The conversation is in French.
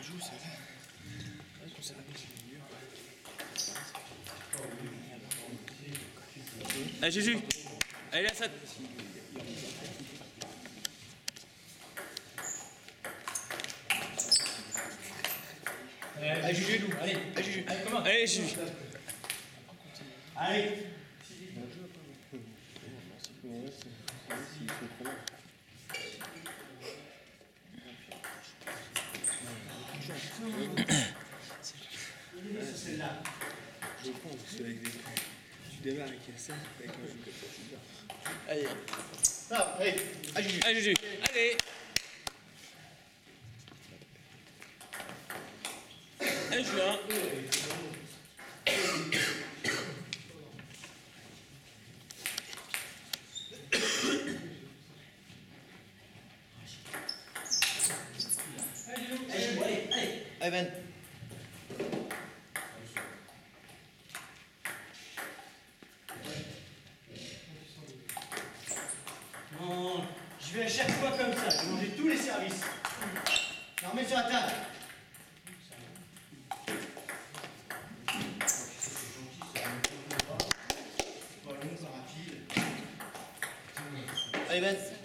joue, ça va. Ouais, qu'on s'est raconté. Allez, Jésus. Allez, là, ça. Allez, Juju, nous. Allez, Juju. Allez, comment? Allez, Jésus. Allez. Celle-là. Je pense que avec des... Tu démarres avec ça, avec un jeu comme ça, c'est bien. Allez. Ah, allez, allez, Juju. Allez, Jésus. Allez. Allez, Julien. Allez, Ben. Non, je vais à chaque fois comme ça. Je vais manger tous les services. Non, remets sur la table. Allez, Ben.